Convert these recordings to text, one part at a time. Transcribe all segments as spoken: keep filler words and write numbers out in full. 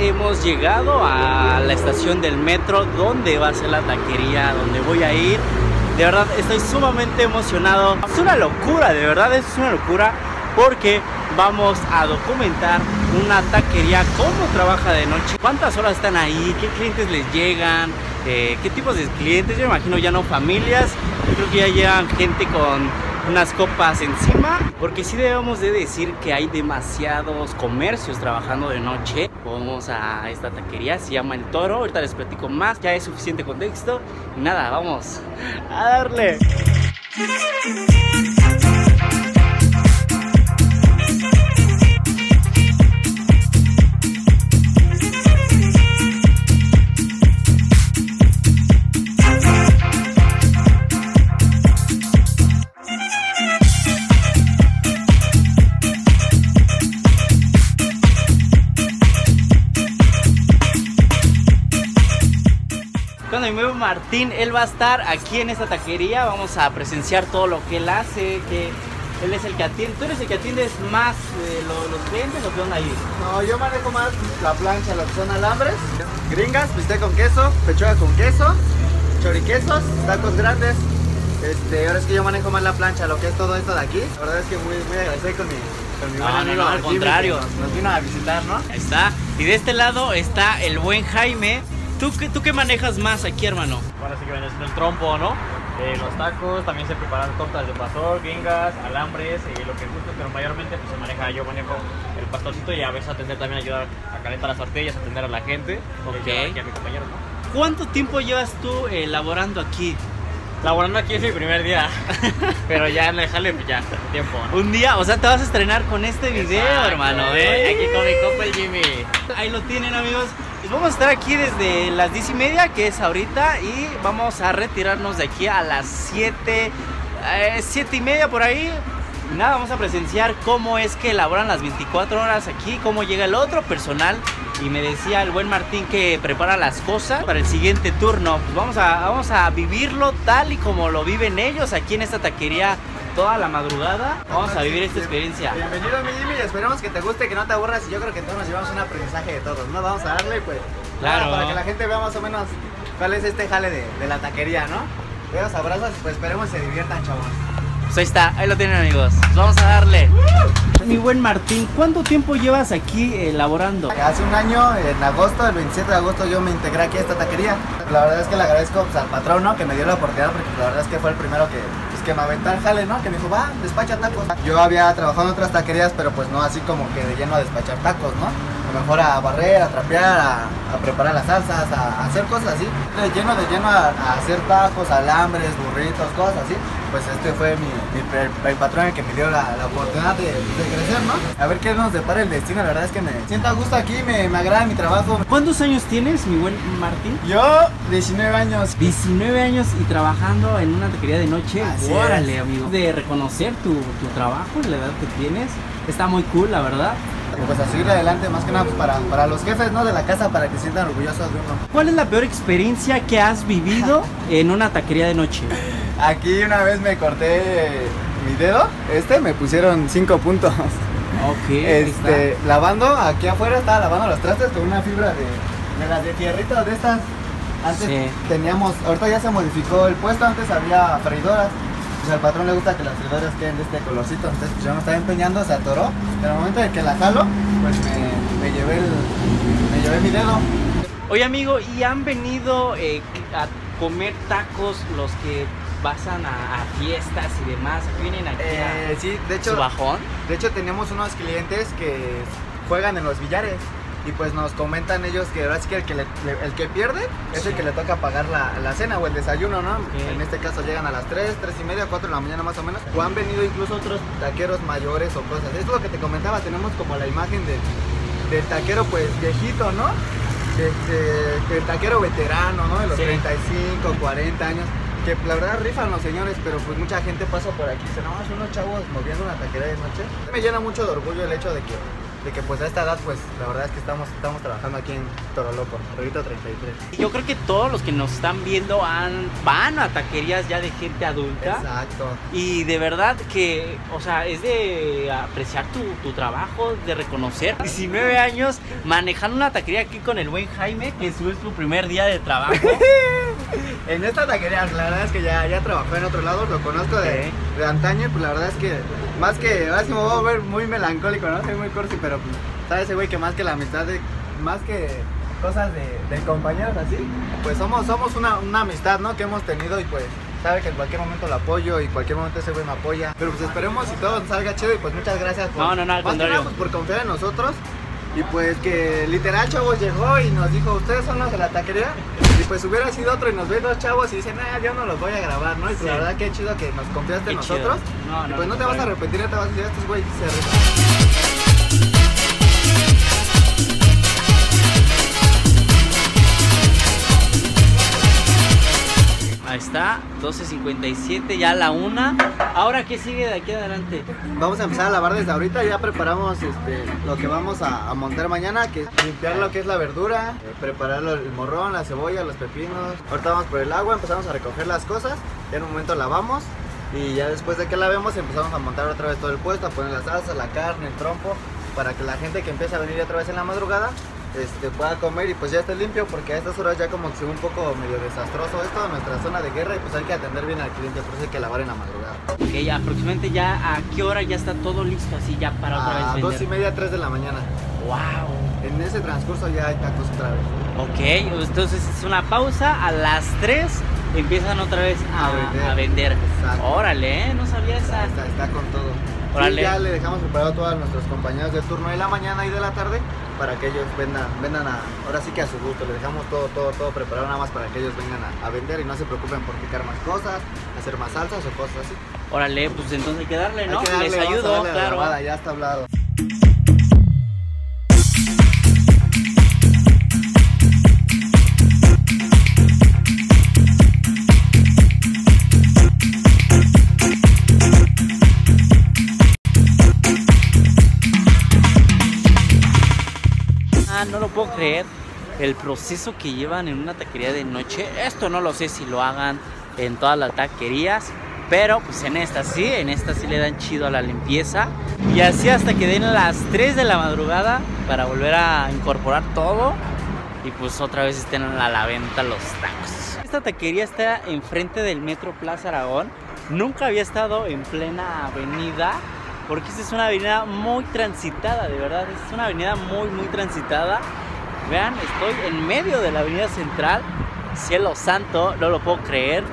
hemos llegado a la estación del metro donde va a ser la taquería, donde voy a ir. De verdad estoy sumamente emocionado. Es una locura, de verdad es una locura, porque vamos a documentar una taquería, cómo trabaja de noche, cuántas horas están ahí, qué clientes les llegan, eh, qué tipos de clientes. Yo me imagino ya no familias, yo creo que ya llegan gente con unas copas encima, porque sí debemos de decir que hay demasiados comercios trabajando de noche. Vamos a esta taquería, se llama El Toro, ahorita les platico más, ya es suficiente contexto. Y nada, vamos a darle. Cuando mi amigo Martín, él va a estar aquí en esta taquería, vamos a presenciar todo lo que él hace, que él es el que atiende. ¿Tú eres el que atiendes más eh, lo, los clientes o qué onda ahí? No, yo manejo más la plancha, lo que son alambres, gringas, bistec con queso, pechuga con queso, choriquesos, tacos grandes. Este, ahora es que yo manejo más la plancha, lo que es todo esto de aquí. La verdad es que muy, muy agradecido con mi, con mi No, buen no, amigo no, al Jimmy, contrario. que Nos, nos vino a visitar, ¿no? Ahí está. Y de este lado está el buen Jaime. ¿Tú, qué- ¿Tú qué manejas más aquí, hermano? Ahora sí que viene siendo el trompo, ¿no? Eh, los tacos, también se preparan tortas de pastor, gringas, alambres, eh, lo que guste, pero mayormente pues se maneja, yo manejo el pastorcito y a veces atender también, ayudar a calentar las tortillas, atender a la gente. Ok. Y ayudar aquí a mi compañero, ¿no? ¿Cuánto tiempo llevas tú eh, laborando aquí? Laborando aquí es mi primer día, pero ya en el jale pues ya, tiempo, ¿no? Un día, o sea, te vas a estrenar con este video, Exacto, hermano, eh, ¿eh? Aquí con mi compa el Jimmy. Ahí lo tienen, amigos. Pues vamos a estar aquí desde las diez y media, que es ahorita, y vamos a retirarnos de aquí a las siete, eh, siete y media por ahí. Y nada, vamos a presenciar cómo es que elaboran las veinticuatro horas aquí, cómo llega el otro personal. Y me decía el buen Martín que prepara las cosas para el siguiente turno. Pues vamos a, vamos a vivirlo tal y como lo viven ellos aquí en esta taquería toda la madrugada. Vamos a vivir esta experiencia. Bienvenido, mi Jimmy, y esperemos que te guste, que no te aburras, y yo creo que todos nos llevamos un aprendizaje de todos, ¿no? Vamos a darle, pues, Claro. nada, para que la gente vea más o menos cuál es este jale de, de la taquería, ¿no? Veos abrazos, pues esperemos se diviertan, chavos. Pues ahí está, ahí lo tienen, amigos. Pues vamos a darle. Mi buen Martín, ¿cuánto tiempo llevas aquí elaborando? Hace un año, en agosto, el veintisiete de agosto, yo me integré aquí a esta taquería. La verdad es que le agradezco pues, al patrón, ¿no? Que me dio la oportunidad, porque la verdad es que fue el primero que, pues, que me aventó el jale, ¿no? Que me dijo, va, despacha tacos. Yo había trabajado en otras taquerías, pero pues no así como que de lleno a despachar tacos, ¿no? A lo mejor a barrer, a trapear, a, a preparar las salsas, a, a hacer cosas así. De lleno, de lleno a, a hacer tacos, alambres, burritos, cosas así. Pues este fue mi, mi el, el patrón el que me dio la, la oportunidad de, de crecer, ¿no? A ver qué nos depara el destino. La verdad es que me siento a gusto aquí, me, me agrada mi trabajo. ¿Cuántos años tienes, mi buen Martín? Yo, diecinueve años. diecinueve años y trabajando en una taquería de noche. Así Órale, es. amigo. De reconocer tu, tu trabajo y la edad que tienes. Está muy cool, la verdad. Y pues a seguir adelante, más que nada pues, para, para los jefes, ¿no? De la casa, para que se sientan orgullosos de uno. ¿Cuál es la peor experiencia que has vivido en una taquería de noche? Aquí una vez me corté mi dedo, este, me pusieron cinco puntos. Ok. Este, lavando, aquí afuera estaba lavando los trastes con una fibra de, de las de fierrito, de estas. Antes Sí. teníamos, ahorita ya se modificó el puesto, antes había freidoras. Pues al patrón le gusta que las freidoras queden de este colorcito, entonces pues yo me estaba empeñando, se atoró. Pero al momento de que la jalo, pues me, me llevé el, me llevé mi dedo. Oye, amigo, ¿y han venido eh, a comer tacos los que pasan a, a fiestas y demás? ¿Vienen aquí a Eh, sí, de su hecho, bajón? de hecho tenemos unos clientes que juegan en los billares. Y pues nos comentan ellos que ahora sí que el que, le- le- el que pierde es Sí. el que le toca pagar la, la cena o el desayuno, ¿no? Ok. En este caso llegan a las tres, tres y media, cuatro de la mañana más o menos. O han venido incluso otros taqueros mayores o cosas. Esto es lo que te comentaba, tenemos como la imagen del, del taquero pues viejito, ¿no? Este, del taquero veterano, ¿no? De los Sí. treinta y cinco, cuarenta años. Que la verdad rifan los señores, pero pues mucha gente pasa por aquí y dice, no, son unos chavos moviendo una taquería de noche. Me llena mucho de orgullo el hecho de que de que pues a esta edad pues la verdad es que estamos, estamos trabajando aquí en Toroloco, Rorrito treinta y tres. Yo creo que todos los que nos están viendo han, van a taquerías ya de gente adulta. Exacto. Y de verdad que, o sea, es de apreciar tu, tu trabajo, de reconocer. diecinueve años manejando una taquería aquí con el buen Jaime, que es su primer día de trabajo. En esta taquería, la verdad es que ya, ya trabajó en otro lado, lo conozco de, de antaño, pues la verdad es que más que, ahora sí me voy a ver muy melancólico, ¿no? Soy muy cursi, pero pues, sabe ese güey que más que la amistad, de, más que cosas de, de compañeros así, pues somos, somos una, una amistad, ¿no? Que hemos tenido y pues sabe que en cualquier momento lo apoyo y en cualquier momento ese güey me apoya. Pero pues esperemos si todo salga chido y pues muchas gracias por, no, no, no, al más que nada, pues, por confiar en nosotros. Y pues que literal, chavos, llegó y nos dijo, ustedes son los de la taquería. Y pues hubiera sido otro y nos ven dos chavos y dicen, ah, yo no los voy a grabar, ¿no? Y pues sí, la verdad que chido que nos confiaste en nosotros. No, no, y pues no, no te vas a arrepentir, no te vas a decir, estos güeyes se arrepienten. Ahí está, doce cincuenta y siete, ya la una. Ahora, ¿qué sigue de aquí adelante? Vamos a empezar a lavar desde ahorita, ya preparamos este, lo que vamos a, a montar mañana, que es limpiar lo que es la verdura, eh, preparar el morrón, la cebolla, los pepinos. Ahorita vamos por el agua, empezamos a recoger las cosas, ya en un momento lavamos y ya después de que lavemos empezamos a montar otra vez todo el puesto, a poner la salsa, la carne, el trompo, para que la gente que empiece a venir otra vez en la madrugada Este, pueda comer y pues ya esté limpio, porque a estas horas ya como que se ve un poco medio desastroso esto, nuestra zona de guerra, y pues hay que atender bien al cliente, por eso hay que lavar en la madrugada. Ok, aproximadamente ya a qué hora ya está todo listo así ya para otra vez A vender. dos y media, tres de la mañana. Wow. En ese transcurso ya hay tacos otra vez. Ok, entonces es una pausa, a las tres empiezan otra vez a, A vender. a vender. Exacto. Órale, ¿eh? No sabía esa. Está, está con todo. Órale. Sí, ya le dejamos preparado a todos nuestros compañeros de turno de la mañana y de la tarde para que ellos vendan, vendan a, ahora sí que a su gusto. Les dejamos todo, todo, todo preparado nada más para que ellos vengan a, a vender y no se preocupen por picar más cosas, hacer más salsas o cosas así. Órale, pues entonces hay que darle, ¿no? Hay que darle, Les vamos a ayudo, darle a la claro. lavada, ya está hablado. No lo puedo creer, el proceso que llevan en una taquería de noche. Esto no lo sé si lo hagan en todas las taquerías, pero pues en esta sí, en esta sí le dan chido a la limpieza. Y así hasta que den las tres de la madrugada para volver a incorporar todo y pues otra vez estén a la venta los tacos. Esta taquería está enfrente del Metro Plaza Aragón. Nunca había estado en plena avenida, porque esta es una avenida muy transitada, de verdad, es una avenida muy muy transitada. Vean, estoy en medio de la avenida central, cielo santo, no lo puedo creer.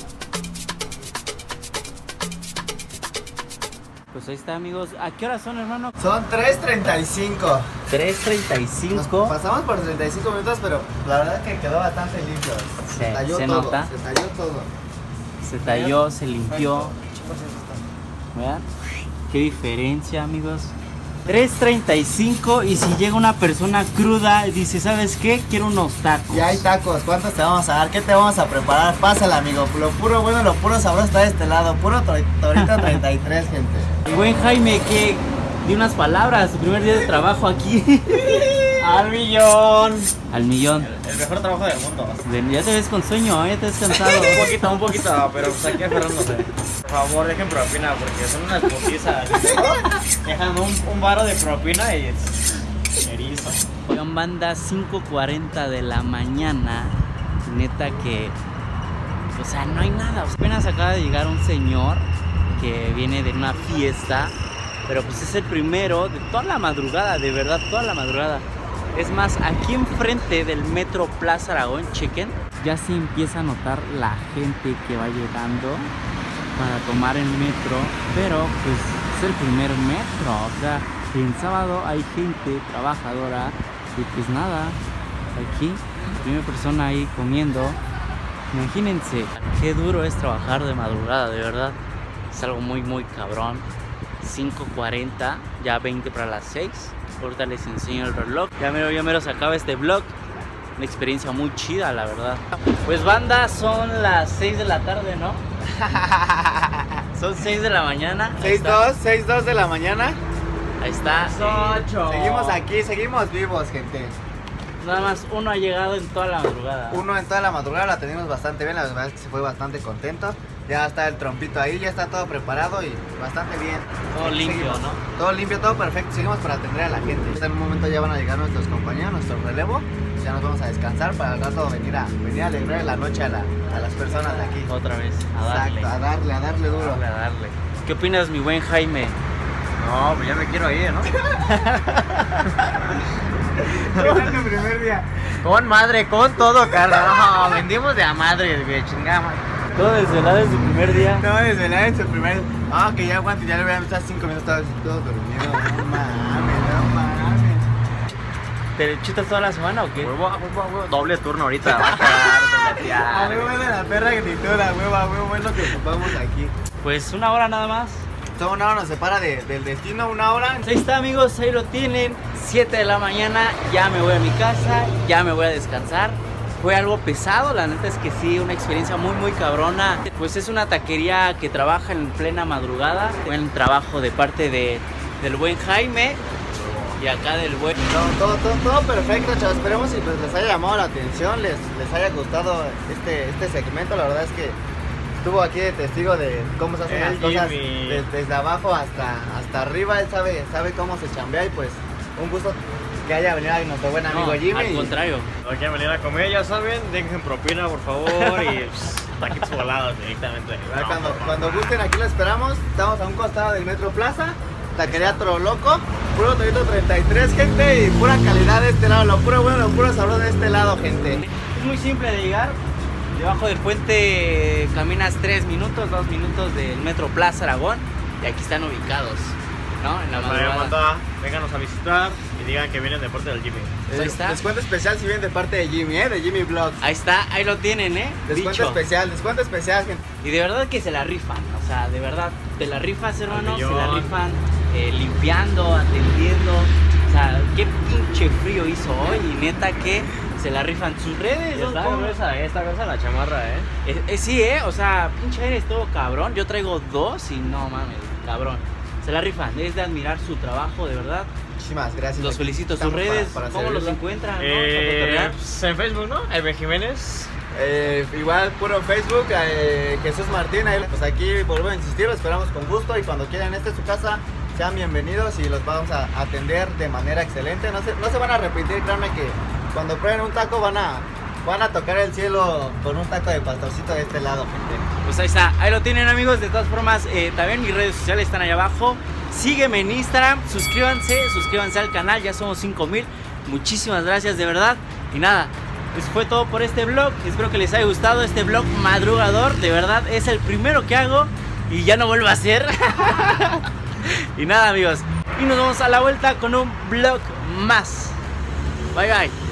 Pues ahí está, amigos. ¿A qué hora son, hermano? Son tres treinta y cinco. tres treinta y cinco. Pasamos por treinta y cinco minutos, pero la verdad es que quedó bastante limpio. Sí, se talló se todo, nota. se talló todo. Se talló, se limpió. Vean. Qué diferencia, amigos. tres treinta y cinco y si llega una persona cruda y dice, ¿sabes qué? Quiero unos tacos. Ya hay tacos, ¿cuántos te vamos a dar? ¿Qué te vamos a preparar? Pásala, amigo. Lo puro bueno, lo puro sabroso está de este lado. Puro Torito treinta y tres, gente. El buen Jaime, que di unas palabras, su primer día de trabajo aquí. ¡Al millón! Al millón. El, el mejor trabajo del mundo. Ven, ya te ves con sueño, ya te ves cansado. Un poquito, un poquito, pero pues aquí aferrándose. Por favor, dejen propina porque son unas putizas. Dejan un, un varo de propina y es erizo. Oigan, banda, cinco cuarenta de la mañana. Neta que, o sea, no hay nada. Apenas acaba de llegar un señor que viene de una fiesta, pero pues es el primero de toda la madrugada, de verdad, toda la madrugada. Es más, aquí enfrente del Metro Plaza Aragón, chequen, ya se empieza a notar la gente que va llegando para tomar el metro, pero pues es el primer metro, o sea, en sábado hay gente trabajadora y pues nada, aquí, primera persona ahí comiendo. Imagínense, qué duro es trabajar de madrugada, de verdad, es algo muy muy cabrón. Cinco cuarenta, ya veinte para las seis. Ahorita les enseño el reloj. Ya mero, ya mero se acaba este vlog. Una experiencia muy chida, la verdad. Pues banda, son las seis de la tarde, ¿no? Son seis de la mañana. seis dos, seis dos de la mañana. Ahí está. eh, Seguimos aquí, seguimos vivos, gente. Nada más uno ha llegado en toda la madrugada. Uno en toda la madrugada, la tenemos bastante bien, la verdad es que se fue bastante contento. Ya está el trompito ahí, ya está todo preparado y bastante bien. Todo limpio, Seguimos. ¿no? Todo limpio, todo perfecto. Seguimos para atender a la gente. En un momento ya van a llegar nuestros compañeros, nuestro relevo. Ya nos vamos a descansar para al rato venir a, venir a alegrar la noche a, la, a las personas de aquí. Otra vez, a darle. Exacto, a darle, a darle duro. A darle, a darle. ¿Qué opinas, mi buen Jaime? No, pues ya me quiero ir, ¿no? el primer día. Con madre, con todo, carajo. Vendimos de a madre, güey, chingada. Todo desvelado desde el primer día. No, desde la en su primer. Ah, que ya aguante, ya le voy a empezar cinco minutos, estaba así todo dormido. No mames, no mames. ¿Te chutas toda la semana o qué? Huevo, huevo, huevo. Doble turno ahorita. Va a A huevo de la perra que gritó la hueva, huevo, es lo que ocupamos aquí. Pues una hora nada más. Solo una hora nos separa de, del destino, una hora. Ahí está, amigos, ahí lo tienen. siete de la mañana, ya me voy a mi casa, ya me voy a descansar. Fue algo pesado, la neta es que sí, una experiencia muy muy cabrona. Pues es una taquería que trabaja en plena madrugada. Buen trabajo de parte de, del buen Jaime y acá del buen... No, todo, todo, todo perfecto, chavos. Esperemos y pues les haya llamado la atención, les, les haya gustado este, este segmento. La verdad es que estuvo aquí de testigo de cómo se hacen El las cosas Jimmy. de- desde abajo hasta, hasta arriba. Él sabe, sabe cómo se chambea y pues un gusto que haya venido ahí nuestro buen amigo No, Jimmy. al y- contrario. No quieren venir a comer, ya saben, dejen propina, por favor. Y pss, taquitos volados directamente. Ya No, cuando, por favor. cuando gusten, aquí lo esperamos. Estamos a un costado del Metro Plaza. Taquería Toro Loco. Puro Torito treinta y tres, gente. Y pura calidad de este lado. Lo puro bueno, lo puro sabroso de este lado, gente. Es muy simple de llegar. Debajo del puente caminas tres minutos, dos minutos del Metro Plaza Aragón. Y aquí están ubicados, ¿no? En la María madrugada. Mata, vénganos a visitar y digan que vienen de parte del Jimmy. Pues ahí Eh, está. Descuento especial si vienen de parte de Jimmy, ¿eh? De Jimmy Vlogs. Ahí está, ahí lo tienen, ¿eh? Descuento Dicho. especial, descuento especial, gente. Y de verdad que se la rifan, o sea, de verdad, te la rifas, hermano, se millón. la rifan eh, limpiando, atendiendo. O sea, qué pinche frío hizo hoy y neta que se la rifan sus redes. ¿no? Está ¿Cómo? gruesa, eh, está gruesa la chamarra, eh. Eh, eh, sí, eh, o sea, pinche aire estuvo cabrón. Yo traigo dos y no mames, cabrón. Se la rifan, es de admirar su trabajo, de verdad. Muchísimas gracias. Los Aquí felicito. Sus estamos redes, para- para ¿cómo los servirlo. encuentran? ¿no? Eh, Para cotorrear. pues, en Facebook, ¿no? Eve Jiménez. Eh, igual, puro Facebook, eh, Jesús Martín. Ahí, pues aquí volvemos a insistir, lo esperamos con gusto. Y cuando quieran, esta es su casa, sean bienvenidos y los vamos a atender de manera excelente. No se, no se van a arrepentir, créanme que cuando prueben un taco van a, van a tocar el cielo con un taco de pastorcito de este lado, gente. Pues ahí está, ahí lo tienen, amigos. De todas formas, eh, también mis redes sociales están ahí abajo. Sígueme en Instagram, suscríbanse, suscríbanse al canal, ya somos cinco mil. Muchísimas gracias, de verdad. Y nada, eso fue todo por este vlog. Espero que les haya gustado este vlog madrugador. De verdad, es el primero que hago y ya no vuelvo a hacer. Y nada, amigos, y nos vemos a la vuelta con un vlog más. Bye, bye.